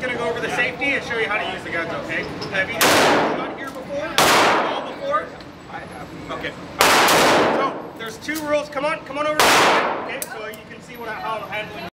going to go over the safety and show you how to use the guns, okay? Have you shot here before? All before? I have. Okay. So, there's 2 rules. Come on over. Okay, so you can see how I'm handling